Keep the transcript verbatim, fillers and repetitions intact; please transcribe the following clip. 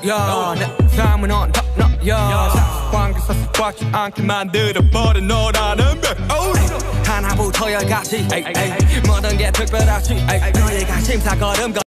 야, 내 삶은 on top notch. 관계사 꽉지 않게 만들어버린 너라는 백. 하나부터 열까지 모든 게 특별하지. 너의 관심사 걸음